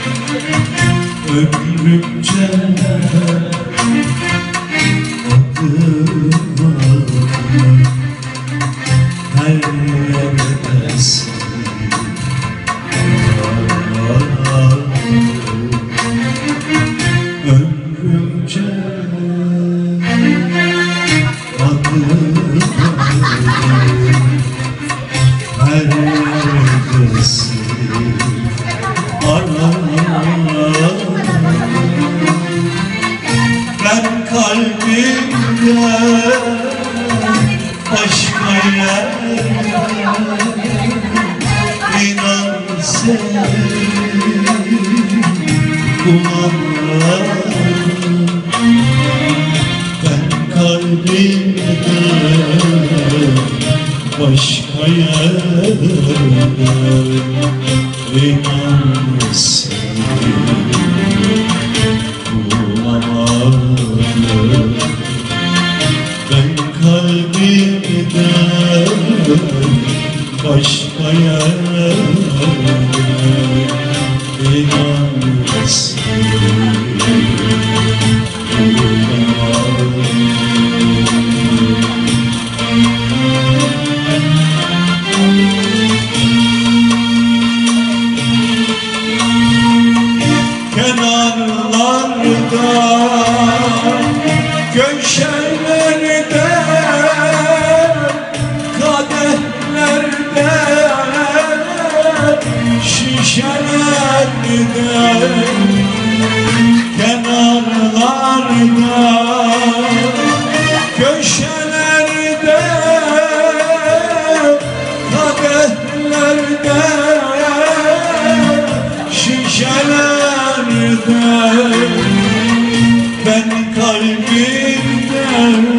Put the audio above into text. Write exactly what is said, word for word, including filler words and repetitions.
ömrümce adıma her nefes ömrümce adıma her nefes ben kalbimde başka yer inan seni bulamam. Ben kalbimde başka yer inan seni bulamam. Ben kalbimde başka yer inan seni bulamam. Kenarlarda, köşelerde, kadehlerde, şişelerde, kenarlarda, köşelerde, kadehlerde, şişelerde ben kalbimde